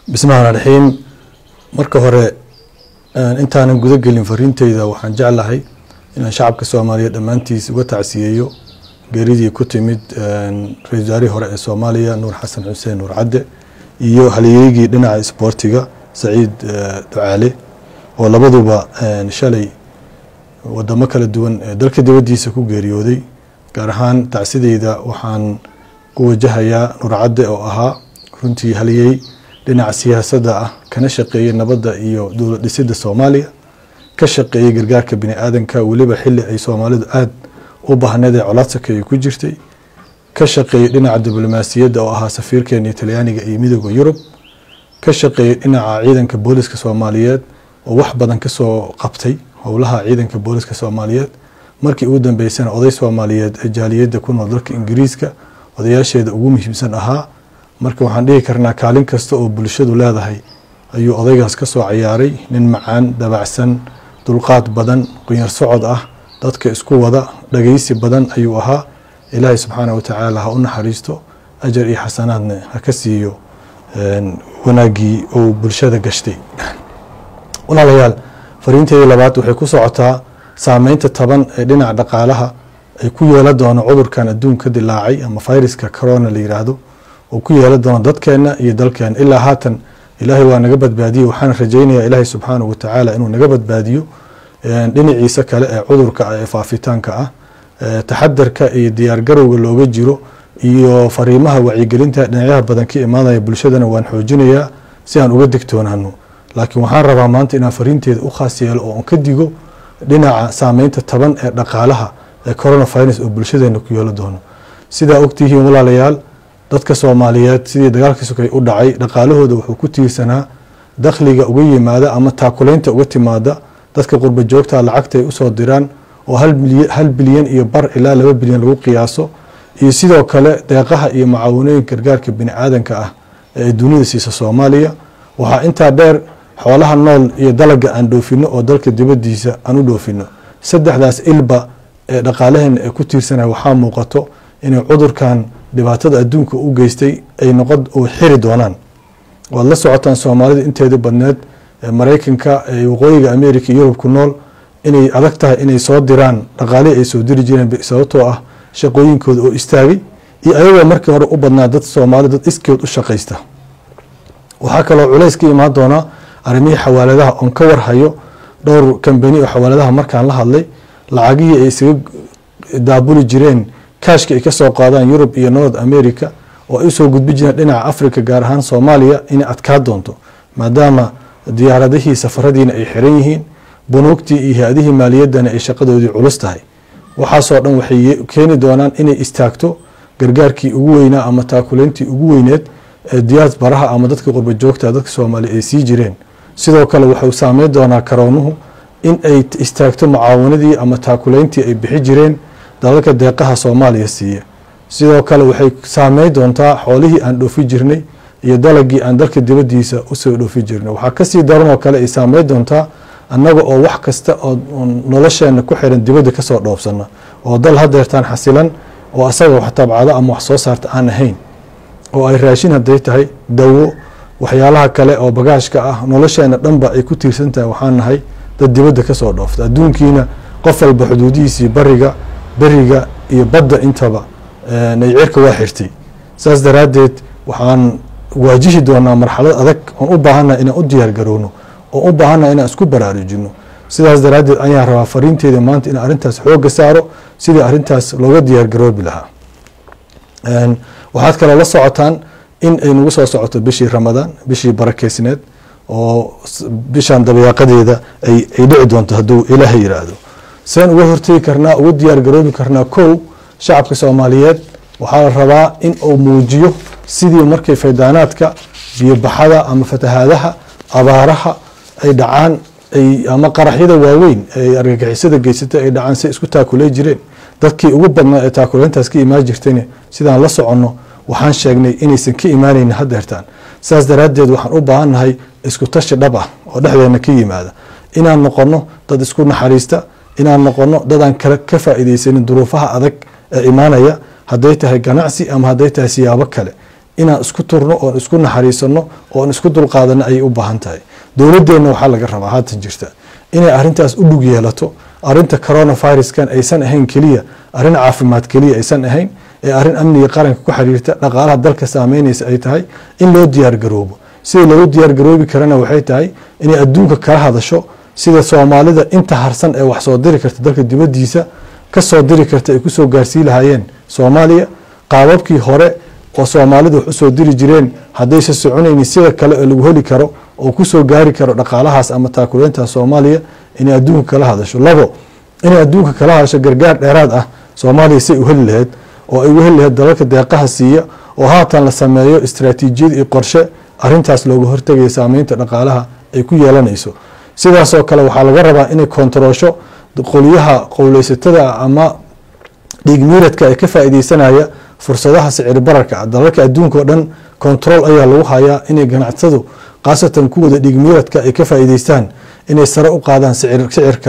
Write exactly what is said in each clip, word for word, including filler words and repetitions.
بسم الله الرحمن الرحيم marka hore intaanan guda gelin fariinteyda waxaan jeclahay in shacabka Soomaaliyeed dhamaantiis uga tacsiyeeyo geeridii ku timid ra'iisul wasaarihii hore ee Soomaaliya Nuur Xasan Xuseen Nuur Cadde iyo halyeeyigii dhinaca isboortiga Saciid Ducaale oo labaduba shalay wadamo kala duwan dalka dibadiisa ku geeriyooday gaar ahaan tacsideeda waxaan ku wajahayaa Nuur Cadde oo ahaa runtii halyeey dhinaca siyaasadda ah kana shaqeeyay nabadda iyo dawlad dhisidda Soomaaliya ka shaqeeyay gargaarka bini aadanka waliba xilli ay Soomaalidu aad u baahneed colaadka ay ku jirtay ka shaqeeyay dhinaca diblomaasiyadda oo ahaa safiirkeena Talyaaniga iyo Midowga Yurub ka shaqeeyay dhinaca ciidanka booliska Soomaaliyeed oo wax badan ka soo qabtay howlaha ciidanka booliska Soomaaliyeed markii uu dambeysana oday Soomaaliyeed ee jaaliyadda ku nool dalka Ingiriiska odayaasheeda ugu muhiimsan ahaa marka waxaan dhihi karnaa kaalin kasta oo bulshadu leedahay ayuu odaygaas ka soo ciyaaray nin macaan dabacsan dulqaad badan qiyaar socod ah dadka isku wada dhageysi badan ayuu ahaa Ilaahay subhanahu wa ta'ala ha u naxariisto ajar iyo xasanaadna ha ka siiyo wanaagii oo bulshada gashtay walaalayaal fariinteeda labaad waxay ku socotaa saameynta taban ee dhinaca dhaqaalaha ay ku yeelan doona cudurkan adduunka dilaacay ama viruska corona la yiraahdo oo ku yeelan doona dadkeena iyo dalkeena ilaa haatan Ilaahay waa naga badbaadiyay waxaan rajaynayaa Ilaahay subhanahu wa ta'ala inuu naga badbaadiyo dhinaciisa kale ee cudurka ee faafitaanka ah taxadarka iyo diyaar garowga looga jiro iyo fariimaha wacyigelinta dhinacaha badan ka imaanaya bulshadana waan xoojinayaa si aan uga digtoonaano laakiin waxaan rabaa maanta inaan fariinteeda u khaas yeelo oo aan ka digo dhinaca saameynta taban ee dhaqaalaha ee coronavirus oo bulshadeena ku yeelan doono sida ogtihiin walaalayaal dadka Soomaaliyeed sidii dagaalka sokay u dhacay dhaqaalahooda wuxuu ku tiirsanaa dakhliga uga yimaada ama taakuleynta uga timaada dadka qurba joogta lacagta ay u soo diraan oo hal bilyan iyo bar ilaa laba bilyan lagu qiyaaso iyo sidoo kale deeqaha iyo macaawinooyinka gargaarka bini aadanka ah ee dunida siisa Soomaaliya waxa inta dheer xoolaha nool iyo dalaga aan dhoofino oo dalka dibadiisa aan u dhoofino saddexdaas ilba ee dhaqaalaheena ee ku tiirsanaa waxa muuqato in cudurkan dhibaatada adduunka u geystay ay noqon oo xiri doonaan wad la socotaan Soomaalida inteeda badneed Mareykanka ee waqooyiga Ameerika iyo Yurub ku nool inay adag tahay inay soo diraan dhaqaale ay soo diri jireen sababtoo ah shaqooyinkooda oo istaagay iyo ayagoo markii hore u badnaa dad Soomaali dad iskeed u shaqeysta waxa kale oo culays ka imaan doona arrimaha xawaaladaha on ka warhayo dhowr company oo xawaaladaha markaan la hadlay lacagii ay isaga daabuli jireen kaashka ay ka soo qaadaan Yurub iyo North America oo ay soo gudbi jireen dhinaca Afrika gaar ahaan Soomaaliya in adkaa doonto maadaama diyaaradihii safaradiina ay xiran yihiin bunuugtii iyo hay'adihii maaliyadana ay shaqadoodii culus tahay waxa soo dhan waxay keeni doonaan inay istaagto gargaarkii ugu weynaa ama taakuleyntii ugu weyneed ee diyaas baraha ama dadka qurba joogta dadka Soomaali ay sii jireen sidoo kale waxa uu saameyn doonaa karoonuhu in ay istaagto macaawinadii ama taakuleyntii ay bixi jireen dalka deeqaha Soomaaliya siiya sidoo kale waxay saameyn doontaa xoolihii aan dhoofi jirnay iyo dalagii aan dalka dibadiisa u soo dhoofi jirnay waxa ka sii daran oo kale ay saameyn doontaa annaga oo wax kasta oo nolosheena ku xiran dibadda ka soo dhoofsana oo dal hadeertaan xasilan oo asaga wax tabcada ama wax soo saarta aan ahayn oo ay raashin haday tahay dawo waxyaalaha kale oo bagaashka ah nolosheena dhanba ay ku tiirsan tahay waxaan nahay dad dibadda ka soo dhoofta adduunkiina qof walba xuduudihiisa bariga bariga iyo badda intaba ay cirka waa xirtay saas daraadeed waxaan waajihi doonaa marxalad adag oo u baahanaa inaan u diyaar garowno oo u baahanaa inaan isku baraarujino sidaas daraadeed ayaan rabaa fariinteeda maanta in arintaas xoog saaro sidii arintaas looga diyaar garoobi lahaa een waxaad kale la socotaan in ay nagu soo socoto bishii Ramadaan bishii barakeysneed oo bishan dabiiqadeeda ay ay dhici doonto haduu Ilaahay yiraahdo seen uga hortay karnaa uga diyaar garoobi karnaa koow shacabka Soomaaliyeed waxa la rabaa in uu muujiyo sidii markay faydaanaadka biyo baxada ama fatahaadaha abaaraha ay dhacaan ay ama qaraxyada waaweyn ay argagixisada geysatay ay dhacaan si isku taakulay jireen dadkii ugu badnaa ee taakuleyntaas ka imaan jirtayna sidaan la soconno waxaan sheegnay inaysan ka imaanayn hadeertaan saas daraadeed waxaan u baahanahay isku tashi dhab ah oo dhexdeena ka yimaada inaan noqono dad isku naxariista inaan noqono dad aan kala ka faa'iideysan duruufaha adag ee imaanaya haday tahay ganacsi ama haday tahay siyaabo kale inaan isku turno oon isku naxariisano oon isku dulqaadano ayay u baahan tahay. dowladeenna waxaa laga rabaa haatan jirta inay arrintaas u dhug yeelato. arrinta coronaviruskan aysan ahayn keliya arrin caafimaad keliya aysan ahayn ee arrin amniga qaranka ku xiriirta dhaqaalaha dalka saameynaysa ay tahay in loo diyaar garoobo. sida lagu diyaar garoobi karana waxay tahay inay adduunka kala hadasho sida Soomaalida inta harsan ee wax soo diri karta dalka dibadiisa ka soo diri karta ay ku soo gaarsiin lahaayeen Soomaaliya qaababkii hore oo Soomaalidu wax u soo diri jireen haddaysan soconaynin sida kale ee lagu heli karo oo ku soo gaari karo dhaqaalahaas ama taakuleynta Soomaaliya inay adduunka kala hadasho. labo inay adduunka kala hadasho gargaar dheeraad ah Soomaaliya si u heli lahayd oo ay u heli lahayd dalalka deeqaha siiya oo haatan la sameeyo istiraatiijiyad iyo qorshe arrintaas looga hortagayo saameynta dhaqaalaha ay ku yeelanayso. sidaas oo kale waxaa laga rabaa inay kontaroosho qoliyaha qowleysatada ama dhigmiiradka ay ka faa'iideysanaya fursadaha sicir bararka dalalka adduunka oo dhan control ayaa lagu hayaa inay ganacsatadu qaasatan kuwada dhigmiiradka ay ka faa'iideystaan inay sare u qaadaan sicir sicirka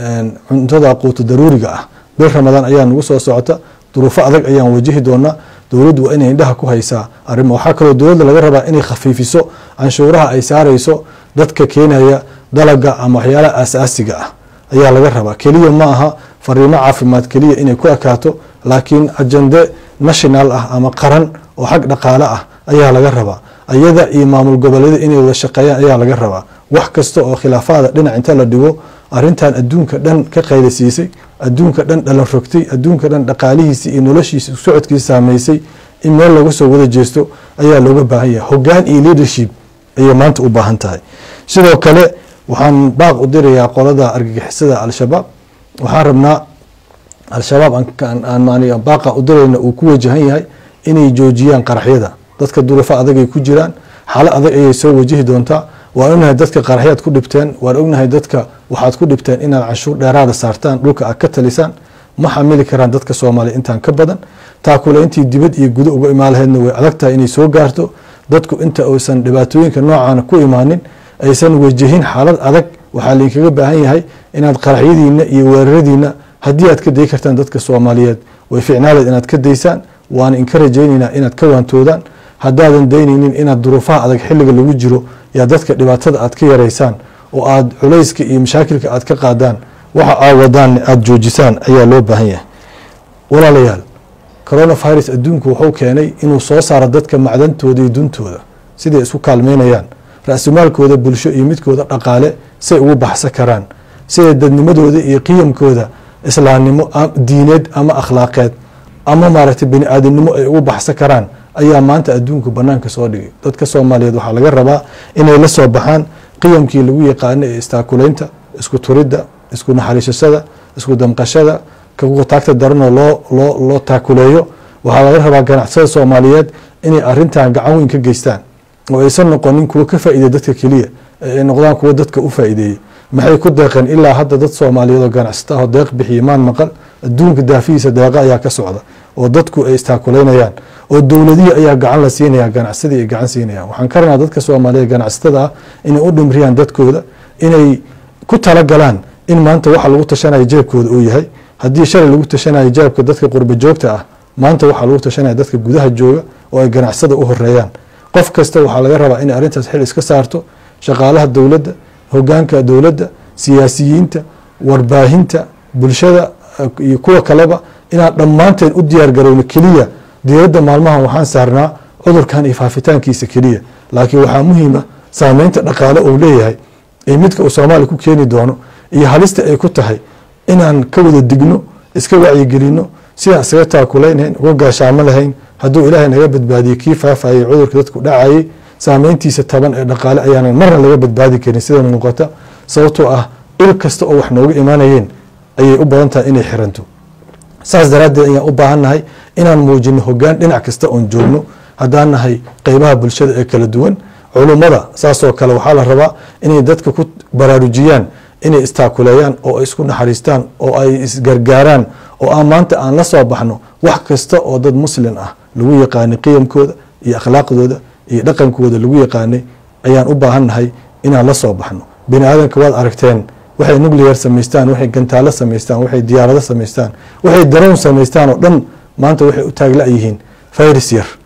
cuntada quuto daruuriga ah. bil Ramadaan ayaa nagu soo socota duruufo adag ayaan wajihi doonaa. dowladdu waa inay indhaha ku haysaa arrimo. waxaa kaloo dowladda laga rabaa inay khafiifiso canshuuraha ay saarayso dadka keenaya dalaga ama waxyaalaha aasaasiga ah ayaa laga rabaa. keliya ma aha fariimo caafimaad keliya inay ku ekaato laakiin ajande national ah ama qaran oo xag dhaqaale ah ayaa laga rabaa. ayada iyo maamul goboleedyada inay wada shaqeeyaan ayaa laga rabaa. wax kasta oo khilaafaada dhinac inta la dhigo arrintan adduunka dhan ka qaylasiisay adduunka dhan dhalan rogtay adduunka dhan dhaqaalihiisa iyo noloshiisa socodkiisa saameysay in meel lagu soo wada jeesto ayaa looga baahan yahay. hoggaan iyo leadership ayay maanta u baahan tahay. sidoo kale waxaan baaq u dirayaa qolada argagixisada al-shabaab. waxaan rabnaa al-shabaab aan maaniga baaqa u dirayna uu ku wajahan yahay inay joojiyaan qaraxyada. dadka duruufo adag ay ku jiraan xaalad adag ayay soo wajihi doontaa. waan ognahay dadka qaraxyaad ku dhibteen waan ognahay dadka waxaad ku dhibteen inaad canshuur dheeraada saartaan dhulka aad ka talisaan ma xamili karaan dadka Soomaaliya intaan ka badan. taakuleyntii dibad iyo gudo uga imaan lahaydna way adag tahay inay soo gaarto. dadku inta aysan dhibaatooyinka noocaana ku imaanin aysan wajahin xaalad adag waxaa idinkaga baahan yahay inaad qaraxyadiina iyo weeraradiina haddii aad ka day kartaan dadka Soomaaliyeed way fiicnaaleed inaad ka daysaan. waan in ka rajaynaynaa inaad ka waantoodaan. haddaadan daynaynin inaad duruufaha adag xilliga lagu jiro yaa dadka dhibaatada aad ka yaraysaan oo aad culayska iyo mashaakilka aad ka qaadaan waxa aad wadaan aad joojisaan ayaa loo baahan yahay. walaalayaal coronavirus adduunku wuxuu keenay inuu soo saaro dadka macdantooda iyo duntooda siday isku kaalmeynayaan ra'sumaalkooda bulsho iyo midkooda dhaqaale say ugu baxsan karaan siday dadnimadooda iyo qiyamkooda islaamnimo diineed ama akhlaaqeed ama maaragtay bini aadamnimo ay ugu baxsan karaan ayaa maanta adduunku banaanka soo dhigay. dadka Soomaaliyeed waxaa laga rabaa inay la soo baxaan qiyamkii lagu yaqaanay ee istaakuleynta isku turidda isku naxariisashada isku damqashada kagu taagta darno loo loo loo taakuleeyo. waxaa laga rabaa ganacsatada Soomaaliyeed inay arrintan gacan weyn ka geystaan oo aysan noqonin kuwa ka faa'iido dadka kaliya ay noqdaan kuwa dadka u faa'iideeyay. maxay ku deeqeen ilaa hadda dad Soomaaliyeed oo ganacsato ah deeq bixiyaan maqal adduunka daafiisa deeqa ayaa ka socda oo dadku ay istaakuleynayaan oo dowladii ayaa gacan la siinaya ganacsadii ay gacan siinayaan. waxaan ka rabnaa dadka Soomaaliyeed ganacsatada ah inay u dhimriyaan dadkooda inay ku tala galaan in maanta waxa lagu tashanayo jeebkooda uu yahay. haddii shalay lagu tashanayo jeebka dadka qurba joogta ah maanta waxa lagu tashanayo dadka gudaha jooga oo ay ganacsada u horeeyaan. qof kasta waxaa laga rabaa in arrintaas xil iska saarto. shaqaalaha dowladda hoggaanka dowladda siyaasiyiinta warbaahinta bulshada iyo kuwa kaleba inaan dhammaanteen u diyaar garowno keliya diyadda maalmahan waxaan saarnaa cudurkan iyo faafitaankiisa keliya laakiin waxaa muhiim ah saameynta dhaqaale uu leeyahay ee midka uu Soomaaliya ku keeni doono iyo halista ay ku tahay inaan ka wada digno iska wacyi gelino sida isaga taakuleyneen uga gaashaamo lahayn hadduu Ilaahay naga badbaadiyo kii faafayay cudurka dadku dhacayay saameyntiisa taban ee dhaqaale ayaan marna laga badbaadi karin sida muuqata sababtoo ah il kasta oo wax nooga imaanayeen ayay u badan tahay inay xiranto. saas daraadeed ayaan u baahannahay inaan muujino hoggaan dhinac kasta oon joogno haddaan nahay qaybaha bulshada ee kala duwan. culummada saasoo kale waxaa la rabaa inay dadka ku baraarujiyaan inay istaakuleeyaan oo ay isku naxariistaan oo ay isgargaaraan oo aan maanta aan la soo baxno wax kasta oo dad muslim ah lagu yaqaanay qiyamkooda iyo akhlaaqdooda iyo dhaqankooda lagu yaqaanay ayaan u baahannahay inaan la soo baxno. bini aadamka waad aragteen waxay nuclear samaystaan waxay gantaalo samaystaan waxay diyaarado samaystaan waxay daroon samaystaan oo dhan maanta waxay u taagla yihiin virus yar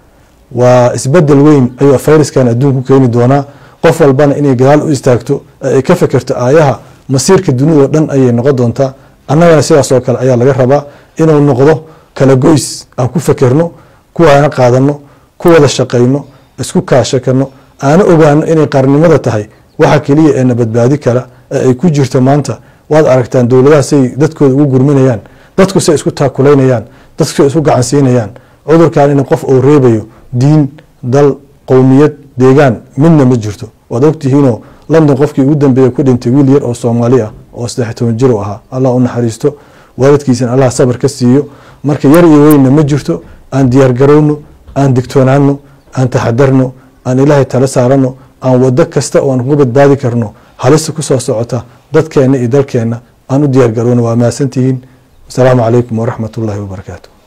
وإسبدل وين أيوة فيروس كان أدون كيني دونا قفل بنا إني جال وإستاكتو كفكرت آيها مسير كدنيا دن أي نقد أنت أنا أنا سيا سوكل أيها لجربا إنه النقطة كلا جويس أو كفكرنو كوا أنا قادنو كوا ذا الشقينو اسكو كاشكنو أنا أبان إني قرني ماذا تهي وحكي لي إن بدبادي كلا يكون جرت مانتا واد أركتان دولة سي دتكو وجرمينيان دتكو سي اسكو تاكلينيان دتكو اسكو قعنسينيان عذر كان إن قف أو ريبيو دين دل قومية ديجان منا مجرتو ودوقتي هنا لندن قفكي ودن بيكون انت ويلير أو صومالية أو استحتو من جروها الله أن حريستو وارد كيسن الله صبر كسيو مرك يري وين مجرتو أن ديار جرونو أن دكتون عنه أن تحضرنو أن إلهي تلسارنو أن ودك كستا وأن قبض بادي كرنو هلسه كسو سعوتا دad keena iyo dalkeena aan u diyaar garowno waa maasantihiin. Assalaamu calaykum waraxmatullaahi wabarakaatuh.